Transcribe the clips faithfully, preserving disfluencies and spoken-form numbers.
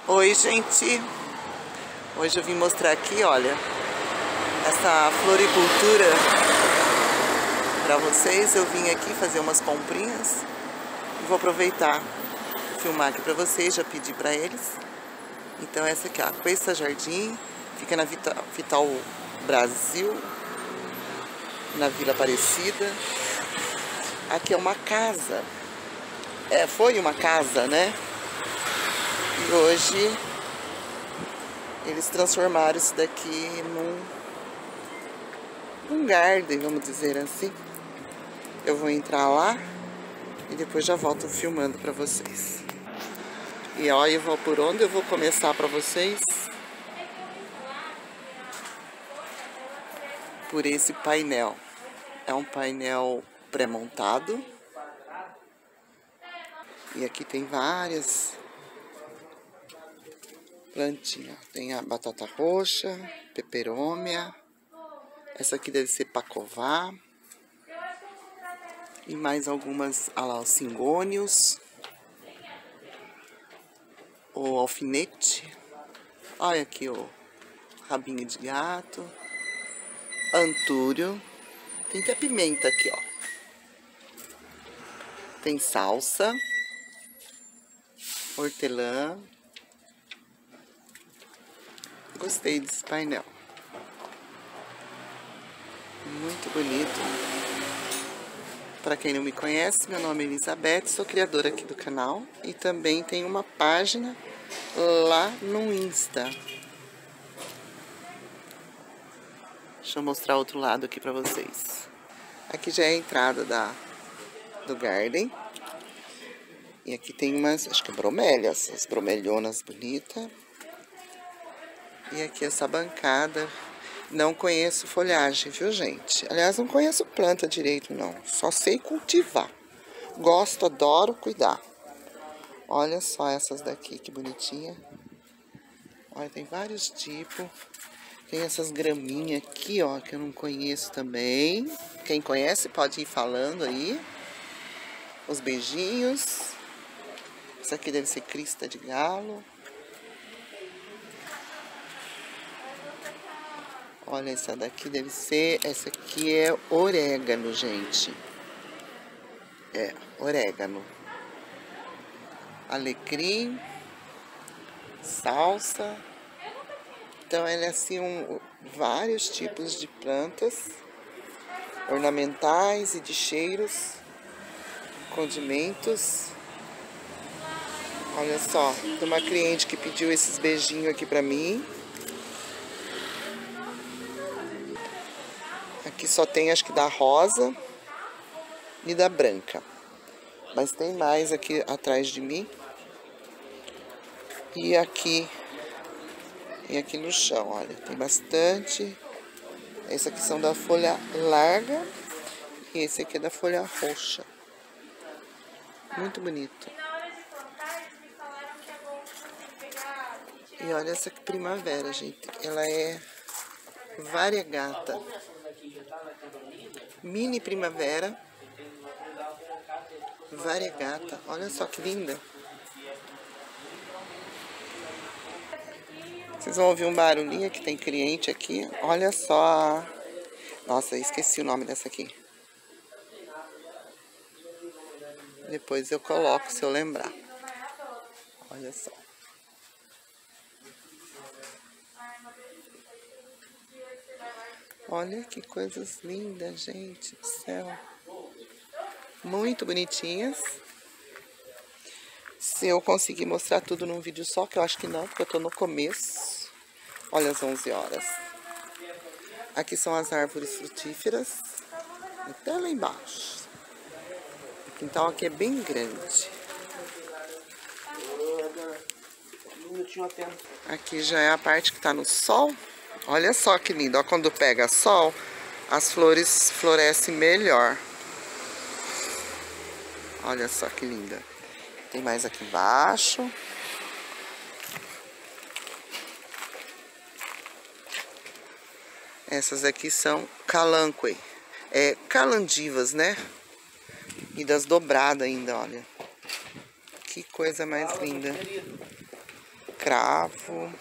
Oi, gente! Hoje eu vim mostrar aqui, olha, essa floricultura para vocês. Eu vim aqui fazer umas comprinhas e vou aproveitar, filmar aqui para vocês, já pedi para eles. Então essa aqui, a Cuesta Jardim, fica na Vital, Vital Brasil, na Vila Aparecida. Aqui é uma casa, é, foi uma casa, né? E hoje eles transformaram isso daqui num, num garden, vamos dizer assim. Eu vou entrar lá e depois já volto filmando para vocês. E olha, eu vou por onde eu vou começar para vocês. Por esse painel. É um painel pré-montado. E aqui tem várias plantinhas. Tem a batata roxa, peperômia. Essa aqui deve ser pacová. E mais algumas, olha lá, os cingônios. O alfinete. Olha aqui o rabinho de gato. Antúrio. Tem até pimenta aqui, ó. Tem salsa. Hortelã. Gostei desse painel. Muito bonito. Para quem não me conhece, meu nome é Elizabeth, sou criadora aqui do canal. E também tem uma página lá no Insta. Deixa eu mostrar outro lado aqui para vocês. Aqui já é a entrada da, do garden. E aqui tem umas, acho que bromélias, as bromelhonas bonitas. E aqui essa bancada. Não conheço folhagem, viu, gente? Aliás, não conheço planta direito, não. Só sei cultivar. Gosto, adoro cuidar. Olha só essas daqui, que bonitinha. Olha, tem vários tipos. Tem essas graminhas aqui, ó, que eu não conheço também. Quem conhece pode ir falando aí. Os beijinhos. Essa aqui deve ser crista de galo. Olha, essa daqui deve ser... Essa aqui é orégano, gente. É, orégano. Alecrim. Salsa. Então, ele é assim, um, vários tipos de plantas. Ornamentais e de cheiros. Condimentos. Olha só, tem uma cliente que pediu esses beijinhos aqui pra mim. Aqui só tem, acho que da rosa e da branca. Mas tem mais aqui atrás de mim. E aqui, e aqui no chão, olha, tem bastante. Esse aqui são da folha larga e esse aqui é da folha roxa. Muito bonito. E olha essa aqui, primavera, gente. Ela é variegata. Mini primavera. Variegata. Olha só que linda. Vocês vão ouvir um barulhinho que tem cliente aqui. Olha só. Nossa, esqueci o nome dessa aqui. Depois eu coloco se eu lembrar. Olha só. Olha que coisas lindas, gente do céu. Muito bonitinhas. Se eu conseguir mostrar tudo num vídeo só, que eu acho que não, porque eu tô no começo. Olha as onze horas. Aqui são as árvores frutíferas. Até lá embaixo. O quintal aqui é bem grande. Aqui já é a parte que tá no sol. Olha só que lindo. Ó, quando pega sol, as flores florescem melhor. Olha só que linda. Tem mais aqui embaixo. Essas aqui são calanque. É calandivas, né? E das dobradas ainda, olha. Que coisa mais linda. cravo.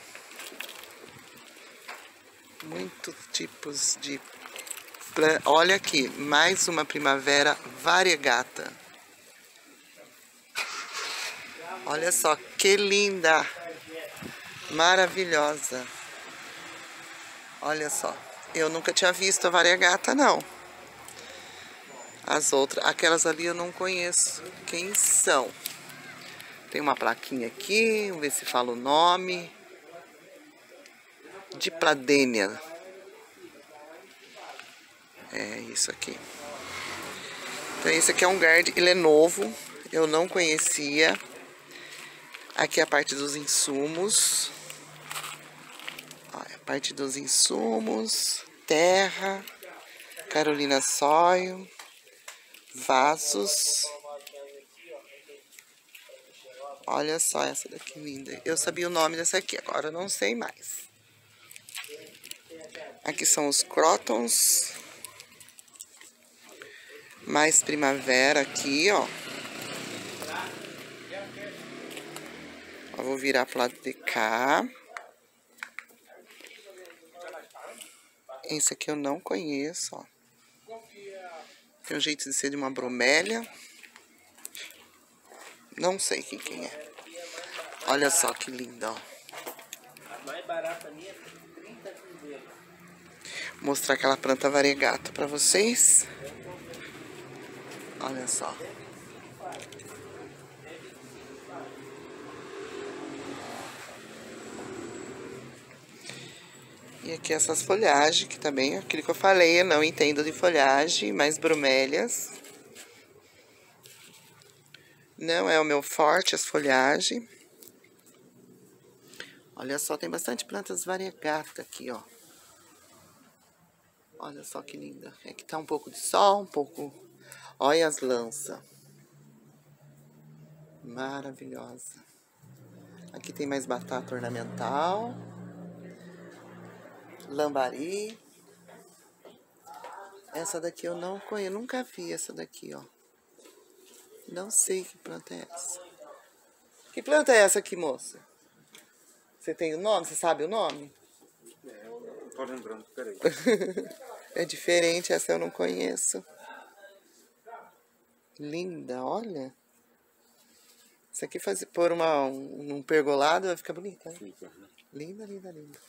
Muitos tipos de plantas. Olha aqui, mais uma primavera variegata. Olha só que linda, maravilhosa. Olha só, eu nunca tinha visto a variegata não. As outras, aquelas ali eu não conheço quem são. Tem uma plaquinha aqui, vamos ver se fala o nome. Dipladênia. É isso aqui. Então esse aqui é um garden, ele é novo, eu não conhecia. Aqui é a parte dos insumos. Olha, a parte dos insumos, terra, Carolina Soil, vasos. Olha só essa daqui linda. Eu sabia o nome dessa aqui, agora eu não sei mais. Aqui são os crotons. Mais primavera aqui, ó. Eu vou virar pro lado de cá. Esse aqui eu não conheço, ó. Tem um jeito de ser de uma bromélia. Não sei quem, quem é. Olha só que linda, ó. Vou mostrar aquela planta variegata pra vocês. Olha só. E aqui essas folhagens, que também, aquilo que eu falei, eu não entendo de folhagem, mais bromélias. Não é o meu forte, as folhagens. Olha só, tem bastante plantas variegatas aqui, ó. Olha só que linda. Aqui tá um pouco de sol, um pouco... Olha as lanças. Maravilhosa. Aqui tem mais batata ornamental. Lambari. Essa daqui eu não conheço, nunca vi essa daqui, ó. Não sei que planta é essa. Que planta é essa aqui, moça? Você tem o nome? Você sabe o nome? É, eu não tô lembrando, peraí. É diferente, essa eu não conheço. Linda, olha. Isso aqui faz por uma, um, um pergolado vai ficar bonita, né? Fica, né? Linda, linda, linda.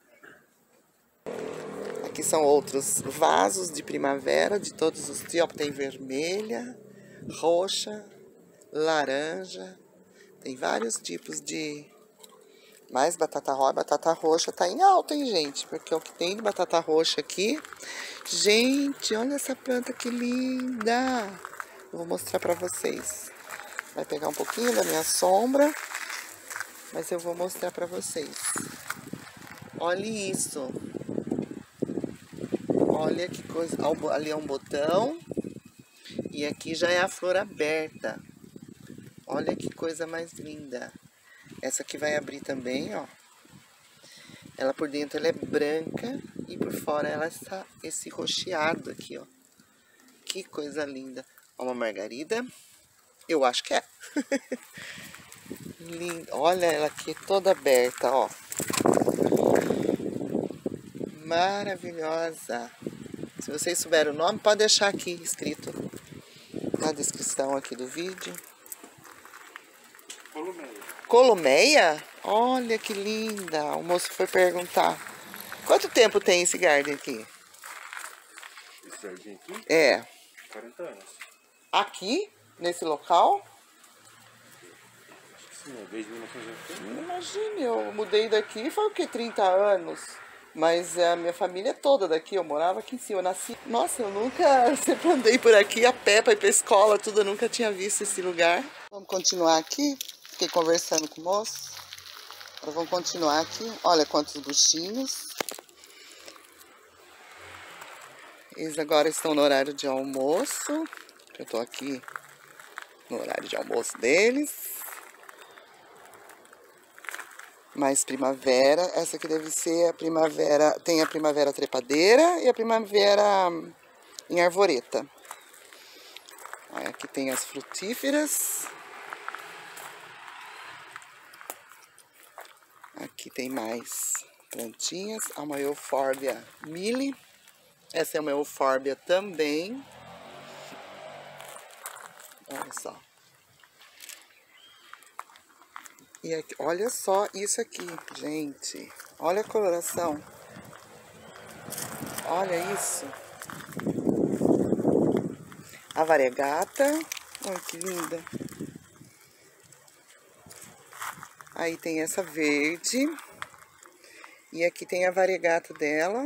Aqui são outros vasos de primavera, de todos os tipos. Tem vermelha, roxa, laranja. Tem vários tipos de... Mais batata roxa. Batata roxa tá em alta, hein, gente? Porque o que tem de batata roxa aqui... Gente, olha essa planta que linda! Eu vou mostrar pra vocês. Vai pegar um pouquinho da minha sombra, mas eu vou mostrar pra vocês. Olha isso. Olha que coisa. Ali é um botão. E aqui já é a flor aberta. Olha que coisa mais linda. Essa aqui vai abrir também, ó. Ela por dentro ela é branca e por fora ela está esse roxeado aqui, ó. Que coisa linda. Uma margarida. Eu acho que é. Linda. Olha ela aqui toda aberta, ó. Maravilhosa. Se vocês souberem o nome, pode deixar aqui escrito na descrição aqui do vídeo. Columeia. Columeia? Olha que linda. O moço foi perguntar. Quanto tempo tem esse garden aqui? Esse jardim aqui? É. quarenta anos. Aqui? Nesse local? Acho que sim, é desde mil novecentos e oitenta. Imagine, eu mudei daqui foi o que? trinta anos. Mas a minha família é toda daqui, eu morava aqui em cima, eu nasci... Nossa, eu nunca, sempre andei por aqui a pé pra ir pra escola, tudo, eu nunca tinha visto esse lugar. Vamos continuar aqui, fiquei conversando com o moço. Agora vamos continuar aqui, olha quantos buchinhos. Eles agora estão no horário de almoço, eu tô aqui no horário de almoço deles. Mais primavera, essa aqui deve ser a primavera, tem a primavera trepadeira e a primavera em arvoreta. Olha, aqui tem as frutíferas. Aqui tem mais plantinhas. A uma Euphorbia Mille. Essa é uma Euphorbia também. Olha só. E aqui, olha só isso aqui, gente. Olha a coloração. Olha isso. A variegata. Olha que linda. Aí tem essa verde. E aqui tem a variegata dela.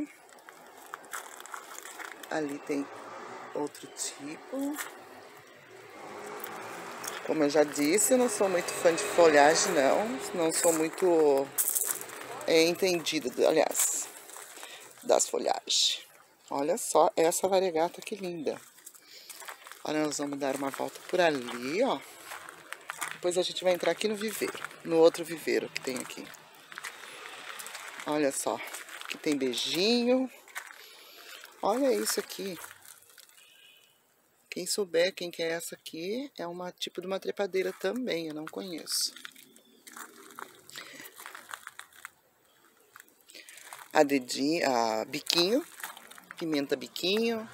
Ali tem outro tipo. Como eu já disse, eu não sou muito fã de folhagem, não. Não sou muito é, entendida, aliás, das folhagens. Olha só essa variegata que linda. Agora nós vamos dar uma volta por ali, ó. Depois a gente vai entrar aqui no viveiro, no outro viveiro que tem aqui. Olha só, aqui tem beijinho. Olha isso aqui. Quem souber quem que é essa aqui, é uma tipo de uma trepadeira também, eu não conheço. A dedinho, a biquinho, pimenta biquinho.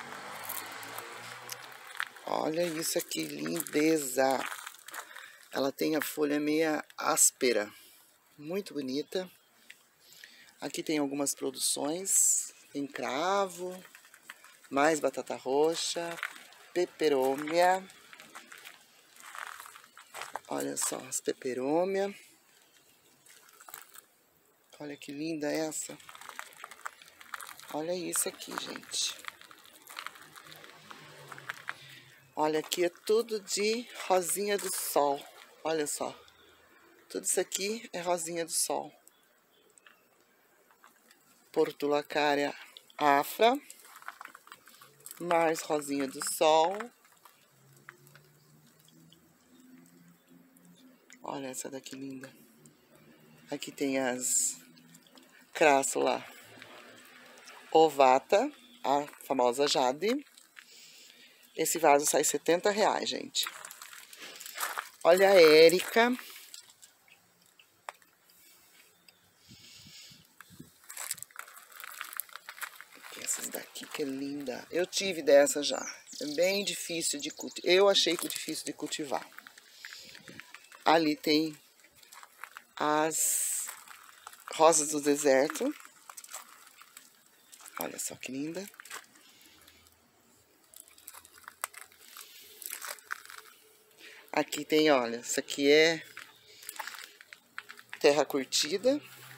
Olha isso aqui, lindeza. Ela tem a folha meia áspera, muito bonita. Aqui tem algumas produções, tem cravo, mais batata roxa, peperômia. Olha só as peperômia. Olha que linda essa. Olha isso aqui, gente. Olha, aqui é tudo de rosinha do sol. Olha só. Tudo isso aqui é rosinha do sol. Portulacária afra. Mais rosinha do sol. Olha essa daqui linda. Aqui tem as crassula ovata, a famosa jade. Esse vaso sai setenta reais, gente. Olha a Érica. Essas daqui que é linda. Eu tive dessa já. É bem difícil de cultivar. Eu achei que difícil de cultivar. Ali tem as rosas do deserto. Olha só que linda. Aqui tem, olha, isso aqui é terra curtida.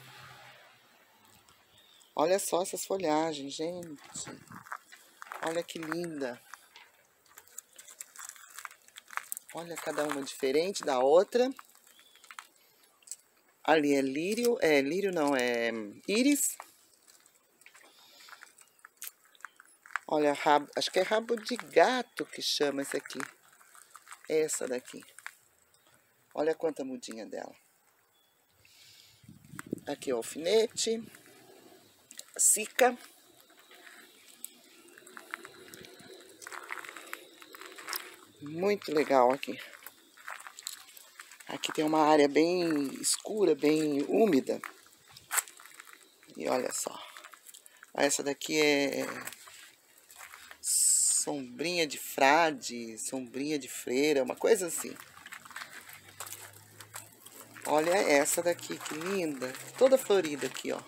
Olha só essas folhagens, gente. Olha que linda. Olha cada uma diferente da outra. Ali é lírio, é lírio não, é íris. Olha, rabo, acho que é rabo de gato que chama esse aqui. Essa daqui. Olha quanta mudinha dela. Aqui é o alfinete. Sica. Muito legal aqui. Aqui tem uma área bem escura, bem úmida. E olha só. Essa daqui é sombrinha de frade, sombrinha de freira, uma coisa assim. Olha essa daqui, que linda. Toda florida aqui, ó.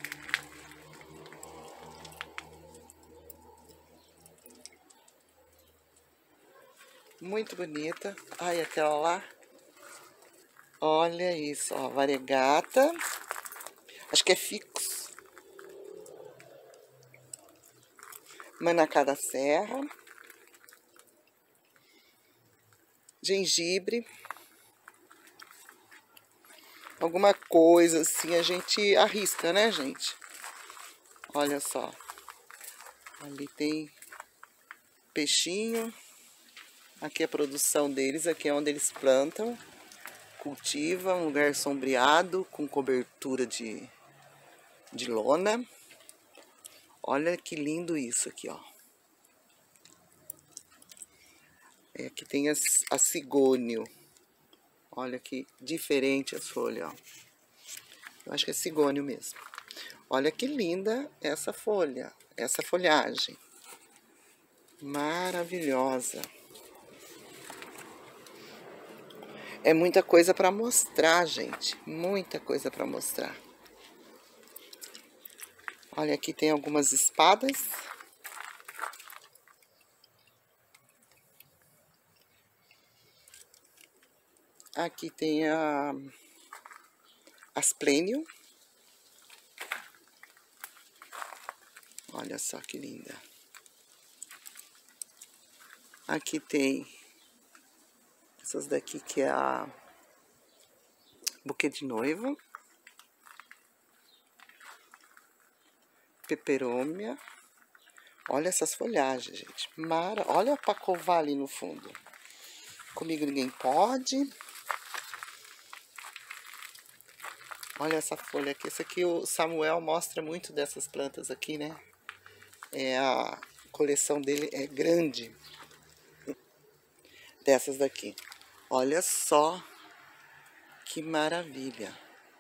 Muito bonita. Ai, aquela lá. Olha isso, ó. Variegata. Acho que é ficus. Manacá da serra. Gengibre. Alguma coisa assim a gente arrisca, né, gente? Olha só. Ali tem peixinho. Aqui é a produção deles, aqui é onde eles plantam, cultivam, um lugar sombreado, com cobertura de, de lona. Olha que lindo isso aqui, ó. É, aqui tem as, a cigônio. Olha que diferente as folhas, ó. Eu acho que é cigônio mesmo. Olha que linda essa folha, essa folhagem. Maravilhosa. É muita coisa para mostrar, gente. Muita coisa para mostrar. Olha, aqui tem algumas espadas. Aqui tem a asplênio. Olha só que linda. Aqui tem essas daqui que é a buquê de noiva. Peperômia. Olha essas folhagens, gente. Mara, olha o pacová ali no fundo. Comigo ninguém pode. Olha essa folha aqui. Esse aqui o Samuel mostra muito dessas plantas aqui, né? É, a coleção dele é grande. Dessas daqui. Olha só que maravilha.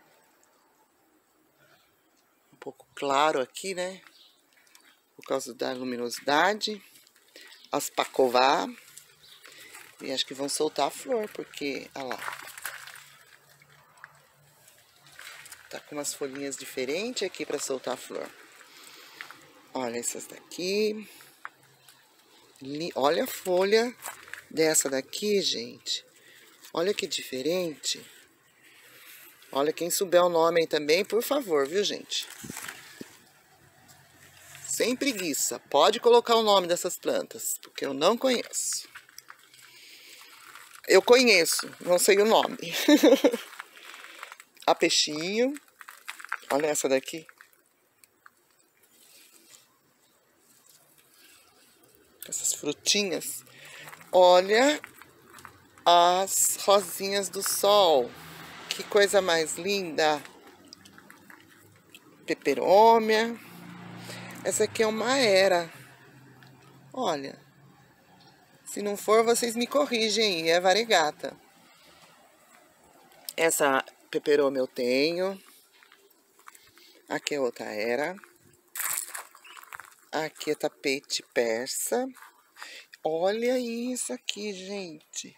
Um pouco claro aqui, né? Por causa da luminosidade. As pacová. E acho que vão soltar a flor, porque, olha lá. Tá com umas folhinhas diferentes aqui para soltar a flor. Olha essas daqui. Olha a folha dessa daqui, gente. Olha que diferente. Olha, quem souber o nome aí também, por favor, viu, gente? Sem preguiça. Pode colocar o nome dessas plantas, porque eu não conheço. Eu conheço, não sei o nome. A peixinho. Olha essa daqui. Essas frutinhas. Olha as rosinhas do sol. Que coisa mais linda. Peperômia. Essa aqui é uma era. Olha. Se não for, vocês me corrigem. É variegata. Essa peperômia eu tenho. Aqui é outra era. Aqui é tapete persa. Olha isso aqui, gente.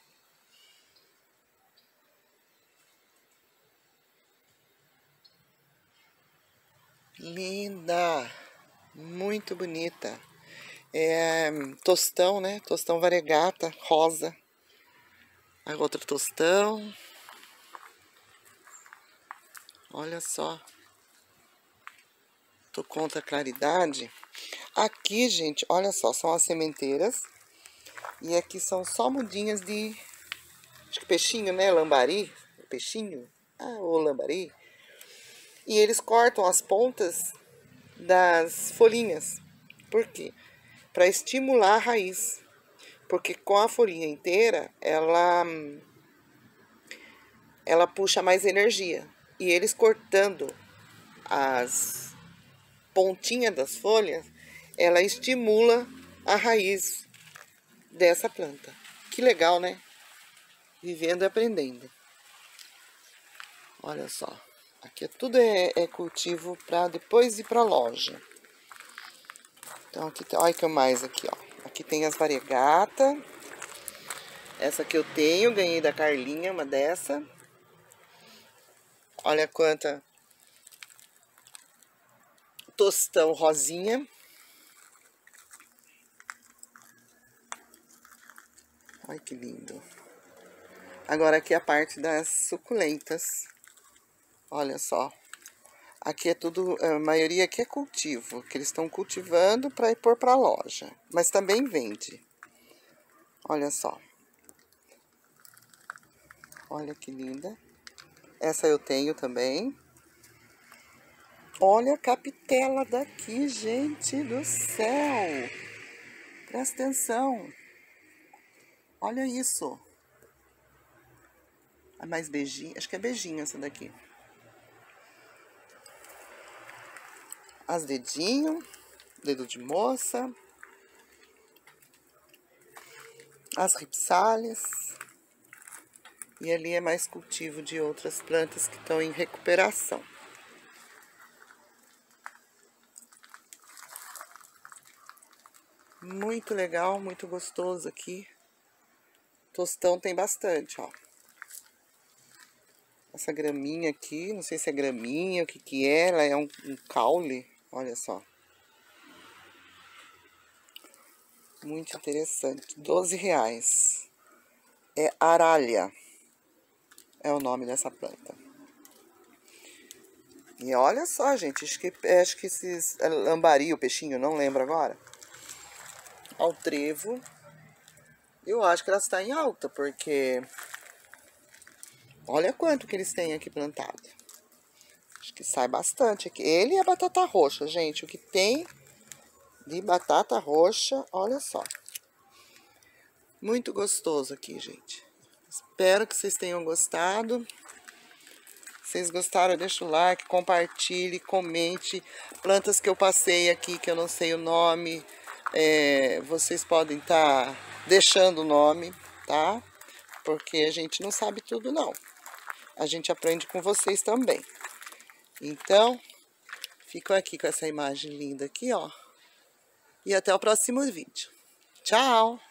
Linda. Muito bonita. É tostão, né? Tostão variegata, rosa. A outra tostão. Olha só. Tô contra a claridade. Aqui, gente, olha só, são as sementeiras. E aqui são só mudinhas de... Acho que peixinho, né? Lambari. Peixinho. Ah, ou lambari. E eles cortam as pontas das folhinhas. Por quê? Para estimular a raiz. Porque com a folhinha inteira, ela... Ela puxa mais energia. E eles cortando as pontinhas das folhas, ela estimula a raiz dessa planta. Que legal, né? Vivendo e aprendendo. Olha só. Aqui é tudo é, é cultivo para depois ir para a loja. Então aqui tem, olha que mais aqui, ó. Aqui tem as variegata. Essa que eu tenho, ganhei da Carlinha, uma dessa. Olha quanta tostão rosinha. Olha que lindo. Agora aqui a parte das suculentas. Olha só. Aqui é tudo, a maioria aqui é cultivo, que eles estão cultivando para ir pôr para a loja. Mas também vende. Olha só. Olha que linda. Essa eu tenho também. Olha a capitela daqui, gente do céu. Presta atenção. Olha isso. É mais beijinho. Acho que é beijinho essa daqui. As dedinhos. Dedo de moça. As ripsálias. E ali é mais cultivo de outras plantas que estão em recuperação. Muito legal, muito gostoso aqui. Tostão tem bastante, ó. Essa graminha aqui, não sei se é graminha, o que que é, ela é um, um caule, olha só. Muito interessante, doze reais. É aralha, é o nome dessa planta. E olha só, gente, acho que, acho que esses é lambari, o peixinho, não lembro agora. Ao trevo, eu acho que ela está em alta, porque olha quanto que eles têm aqui plantado. Acho que sai bastante aqui. Ele é batata roxa, gente, o que tem de batata roxa, olha só. Muito gostoso aqui, gente. Espero que vocês tenham gostado. Se vocês gostaram, deixa o like, compartilhe, comente. Plantas que eu passei aqui, que eu não sei o nome, é, vocês podem estar tá deixando o nome, tá? Porque a gente não sabe tudo, não. A gente aprende com vocês também. Então, fico aqui com essa imagem linda aqui, ó. E até o próximo vídeo. Tchau!